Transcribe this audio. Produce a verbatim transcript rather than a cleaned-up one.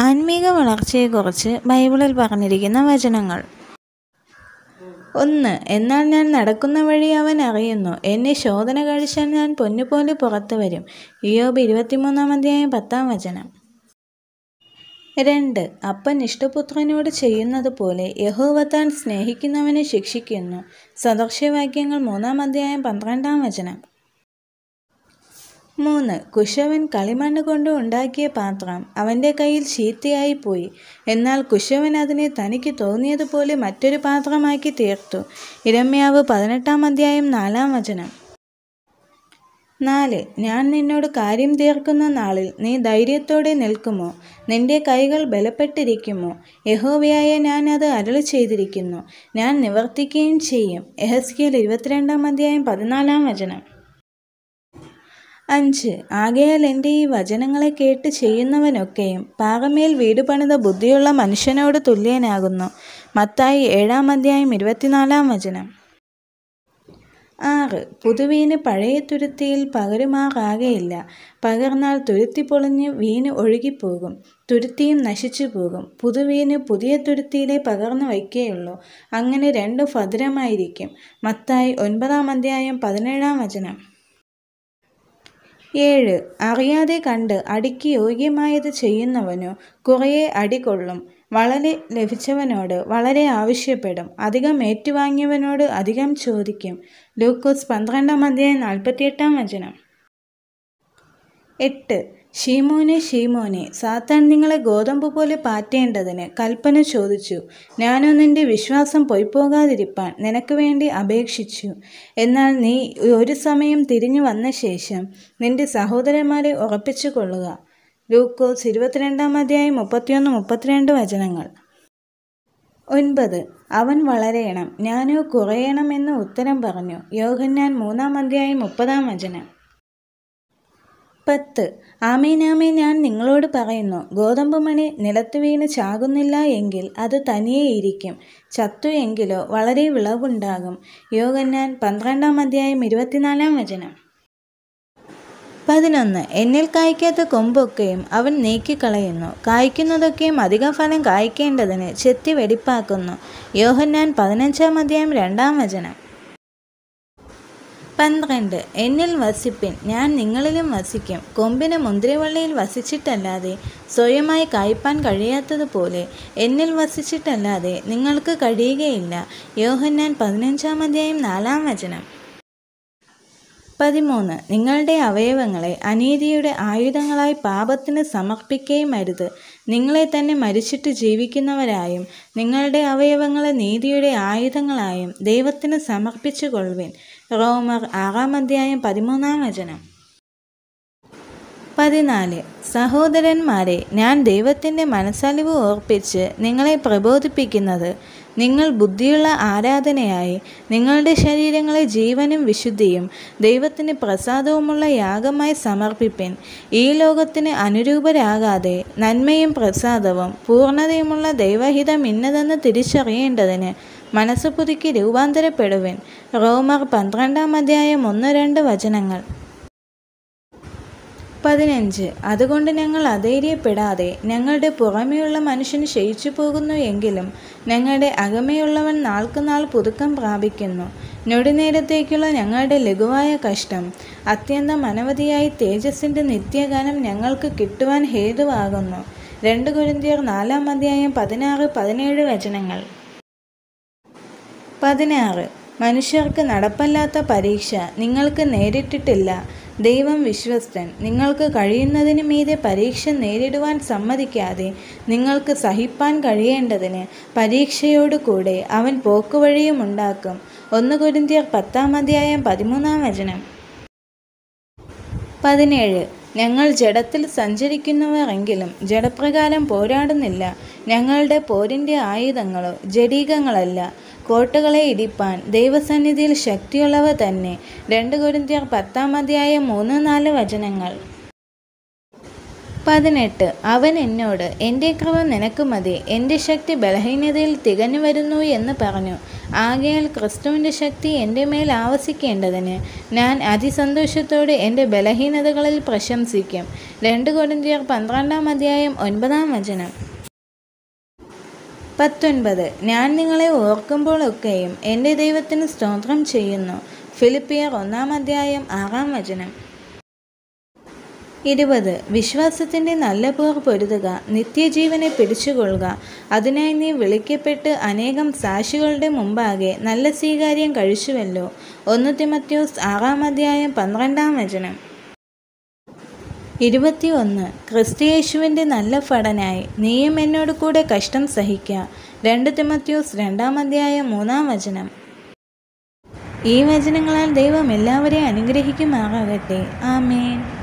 ആത്മീക വളർച്ചയെക്കുറിച്ച് ബൈബിളിൽ പറഞ്ഞിരിക്കുന്ന വചനങ്ങൾ. ഒന്ന്. എന്നാൽ ഞാൻ നടക്കുന്ന വഴി അവൻ അറിയുന്നു, എന്നെ ശോധന കഴിച്ചാൽ ഞാൻ പൊന്നുപോലെ പുറത്തു വരും. ഇയ്യോബ് ഇരുപത്തിമൂന്നാം അധ്യായം പത്താം വചനം. രണ്ട്. അപ്പൻ ഇഷ്ടപുത്രനോട് ചെയ്യുന്നത് പോലെ യഹോവ താൻ സ്നേഹിക്കുന്നവനെ ശിക്ഷിക്കുന്നു. സദൃശവാക്യങ്ങൾ മൂന്നാം അധ്യായം പന്ത്രണ്ടാം വചനം. മൂന്ന്. കുശവൻ കളിമണ്ണ് കൊണ്ട് ഉണ്ടാക്കിയ പാത്രം അവൻ്റെ കയ്യിൽ ചീത്തയായി പോയി. എന്നാൽ കുശവൻ അതിനെ തനിക്ക് തോന്നിയതുപോലെ മറ്റൊരു പാത്രമാക്കി തീർത്തു. ഇരമ്യാവ് പതിനെട്ടാം അധ്യായം നാലാം വചനം. നാല്. ഞാൻ നിന്നോട് കാര്യം തീർക്കുന്ന നാളിൽ നീ ധൈര്യത്തോടെ നിൽക്കുമോ? നിന്റെ കൈകൾ ബലപ്പെട്ടിരിക്കുമോ? യഹോവയായ ഞാൻ അത് അരുളി ചെയ്തിരിക്കുന്നു, ഞാൻ നിവർത്തിക്കുകയും ചെയ്യും. യെഹെസ്കേൽ ഇരുപത്തിരണ്ടാം അധ്യായം പതിനാലാം വചനം. അഞ്ച്. ആകയാൽ എൻ്റെ ഈ വചനങ്ങളെ കേട്ട് ചെയ്യുന്നവനൊക്കെയും പാറമേൽ വീട് പണിത ബുദ്ധിയുള്ള മനുഷ്യനോട് തുല്യനാകുന്നു. മത്തായി ഏഴാം അധ്യായം ഇരുപത്തിനാലാം വചനം. ആറ്. പുതുവീന് പഴയ തുരുത്തിയിൽ പകരുമാറാകയില്ല. പകർന്നാൽ തുരുത്തി പൊളിഞ്ഞ് വീന് ഒഴുകിപ്പോകും, തുരുത്തിയും നശിച്ചു പോകും. പുതുവീന് പുതിയ തുരുത്തിയിലെ പകർന്നു വയ്ക്കുകയുള്ളൂ, അങ്ങനെ രണ്ടും ഭദ്രമായിരിക്കും. മത്തായി ഒൻപതാം അധ്യായം പതിനേഴാം വചനം. ഏഴ്. അറിയാതെ കണ്ട് അടിക്ക് യോഗ്യമായത് ചെയ്യുന്നവനോ കുറേ അടി കൊള്ളും. വളരെ ലഭിച്ചവനോട് വളരെ ആവശ്യപ്പെടും, അധികം ഏറ്റുവാങ്ങിയവനോട് അധികം ചോദിക്കും. ലൂക്കോസ് പന്ത്രണ്ടാം അധ്യായം നാൽപ്പത്തിയെട്ടാം വചനം. എട്ട്. ശീമോനെ ശീമോനെ, സാത്താൻ നിങ്ങളെ ഗോതമ്പ് പോലെ പാറ്റേണ്ടതിന് കൽപ്പന ചോദിച്ചു. ഞാനോ നിന്റെ വിശ്വാസം പൊയ്പോകാതിരിപ്പാൻ നിനക്ക് വേണ്ടി അപേക്ഷിച്ചു. എന്നാൽ നീ ഒരു സമയം തിരിഞ്ഞു വന്ന ശേഷം നിന്റെ സഹോദരന്മാരെ ഉറപ്പിച്ചു കൊള്ളുക. ലൂക്കോസ് ഇരുപത്തിരണ്ടാം അധ്യായം മുപ്പത്തിയൊന്ന് മുപ്പത്തിരണ്ട് വചനങ്ങൾ. ഒൻപത്. അവൻ വളരേണം, ഞാനോ കുറയണം എന്ന് ഉത്തരം പറഞ്ഞു. യോഹന്നാൻ മൂന്നാം അധ്യായം മുപ്പതാം വചനം. പത്ത്. ആമേൻ ആമേൻ ഞാൻ നിങ്ങളോട് പറയുന്നു, ഗോതമ്പ് മണി നിലത്ത് വീണ് ചാകുന്നില്ല എങ്കിൽ അത് തനിയെ ഇരിക്കും, ചത്തു എങ്കിലോ വളരെ വിളവുണ്ടാകും. യോഹന്നാൻ പന്ത്രണ്ടാം അധ്യായം ഇരുപത്തിനാലാം വചനം. പതിനൊന്ന്. എന്നിൽ കായ്ക്കാത്ത കൊമ്പൊക്കെയും അവൻ നീക്കിക്കളയുന്നു, കായ്ക്കുന്നതൊക്കെയും അധിക ഫലം കായ്ക്കേണ്ടതിന് ചെത്തി വെടിപ്പാക്കുന്നു. യോഹന്നാൻ പതിനഞ്ചാം അധ്യായം രണ്ടാം വചനം. പന്ത്രണ്ട്. എന്നിൽ വസിപ്പിൻ, ഞാൻ നിങ്ങളിലും വസിക്കും. കൊമ്പിന് മുന്തിരിവള്ളിയിൽ വസിച്ചിട്ടല്ലാതെ സ്വയമായി കായ്പാൻ കഴിയാത്തതുപോലെ എന്നിൽ വസിച്ചിട്ടല്ലാതെ നിങ്ങൾക്ക് കഴിയുകയില്ല. യോഹന്നാൻ പതിനഞ്ചാം അധ്യായം നാലാം വചനം. പതിമൂന്ന്. നിങ്ങളുടെ അവയവങ്ങളെ അനീതിയുടെ ആയുധങ്ങളായി പാപത്തിന് സമർപ്പിക്കുകയും അരുത്. നിങ്ങളെ തന്നെ മരിച്ചിട്ട് ജീവിക്കുന്നവരായും നിങ്ങളുടെ അവയവങ്ങളെ നീതിയുടെ ആയുധങ്ങളായും ദൈവത്തിന് സമർപ്പിച്ചു കൊള്ളുവിൻ. റോമർ ആറാം അധ്യായം പതിമൂന്നാം വചനം. പതിനാല്. സഹോദരന്മാരെ, ഞാൻ ദൈവത്തിൻ്റെ മനസ്സലിവ് ഓർപ്പിച്ച് നിങ്ങളെ പ്രബോധിപ്പിക്കുന്നത്, നിങ്ങൾ ബുദ്ധിയുള്ള ആരാധനയായി നിങ്ങളുടെ ശരീരങ്ങളെ ജീവനും വിശുദ്ധിയും ദൈവത്തിന് പ്രസാദവുമുള്ള യാഗമായി സമർപ്പിപ്പിൻ. ഈ ലോകത്തിന് അനുരൂപരാകാതെ നന്മയും പ്രസാദവും പൂർണ്ണതയുമുള്ള ദൈവഹിതം ഇന്നതെന്ന് തിരിച്ചറിയേണ്ടതിന് മനസ്സ് പുതുക്കി രൂപാന്തരപ്പെടുവിൻ. റോമർ പന്ത്രണ്ടാം അധ്യായം ഒന്ന് രണ്ട് വചനങ്ങൾ. പതിനഞ്ച്. അതുകൊണ്ട് ഞങ്ങൾ അധൈര്യപ്പെടാതെ, ഞങ്ങളുടെ പുറമെയുള്ള മനുഷ്യൻ ക്ഷയിച്ചു പോകുന്നു എങ്കിലും ഞങ്ങളുടെ അകമേയുള്ളവൻ നാൾക്കുനാൾ പുതുക്കം പ്രാപിക്കുന്നു. ഞൊടിനേരത്തേക്കുള്ള ഞങ്ങളുടെ ലഘുവായ കഷ്ടം അത്യന്തം അനവധിയായി തേജസ്സിൻ്റെ നിത്യഗാനം ഞങ്ങൾക്ക് കിട്ടുവാൻ ഹേതുവാകുന്നു. രണ്ട് കൊരിന്ത്യർ നാലാം അധ്യായം പതിനാറ് പതിനേഴ് വചനങ്ങൾ. പതിനാറ്. മനുഷ്യർക്ക് നടപ്പല്ലാത്ത പരീക്ഷ നിങ്ങൾക്ക് നേരിട്ടിട്ടില്ല. ദൈവം വിശ്വസ്തൻ, നിങ്ങൾക്ക് കഴിയുന്നതിന് മീതെ പരീക്ഷ നേരിടുവാൻ സമ്മതിക്കാതെ നിങ്ങൾക്ക് സഹിപ്പാൻ കഴിയേണ്ടതിന് പരീക്ഷയോടു കൂടെ അവൻ പോക്കുവഴിയും ഉണ്ടാക്കും. ഒന്ന് കൊരിന്ത്യർ പത്താം അധ്യായം പതിമൂന്നാം വചനം. പതിനേഴ്. ഞങ്ങൾ ജഡത്തിൽ സഞ്ചരിക്കുന്നവർ എങ്കിലും ജഡപ്രകാരം പോരാടുന്നില്ല. ഞങ്ങളുടെ പോരിൻ്റെ ആയുധങ്ങളോ ജഡീകങ്ങളല്ല, കോട്ടകളെ ഇടിപ്പാൻ ദൈവസന്നിധിയിൽ ശക്തിയുള്ളവ തന്നെ. രണ്ട് കൊരിന്ത്യർ പത്താം അധ്യായം മൂന്ന് നാല് വചനങ്ങൾ. പതിനെട്ട്. അവൻ എന്നോട്, എൻ്റെ കൃപ നിനക്ക് മതി, എൻ്റെ ശക്തി ബലഹീനതയിൽ തികഞ്ഞു വരുന്നു എന്ന് പറഞ്ഞു. ആകയാൽ ക്രിസ്തുവിൻ്റെ ശക്തി എൻ്റെ മേൽ ആവസിക്കേണ്ടതിന് ഞാൻ അതിസന്തോഷത്തോടെ എൻ്റെ ബലഹീനതകളിൽ പ്രശംസിക്കും. രണ്ട് കൊരിന്ത്യർ പന്ത്രണ്ടാം അധ്യായം ഒൻപതാം വചനം. പത്തൊൻപത്. ഞാൻ നിങ്ങളെ ഓർക്കുമ്പോഴൊക്കെയും എൻ്റെ ദൈവത്തിന് സ്തോത്രം ചെയ്യുന്നു. ഫിലിപ്പിയർ ഒന്നാം അധ്യായം ആറാം വചനം. ഇരുപത്. വിശ്വാസത്തിൻ്റെ നല്ല പോർ പൊരുതുക, നിത്യജീവനെ പിടിച്ചുകൊള്ളുക. അതിനായി നീ വിളിക്കപ്പെട്ട് അനേകം സാക്ഷികളുടെ മുമ്പാകെ നല്ല സ്വീകാര്യം കഴിച്ചുവല്ലോ. ഒന്ന് തിമോഥെയോസ് ആറാം അധ്യായം പന്ത്രണ്ടാം വചനം. ഇരുപത്തി ഒന്ന്. ക്രിസ്തുയേശുവിൻ്റെ നല്ല ഭടനായി നീയും എന്നോട് കൂടെ കഷ്ടം സഹിക്കുക. രണ്ട് തിമോഥെയോസ് രണ്ടാം അധ്യായം മൂന്നാം വചനം. ഈ വചനങ്ങളാൽ ദൈവം എല്ലാവരെയും അനുഗ്രഹിക്കുമാറാകട്ടെ. ആമേൻ.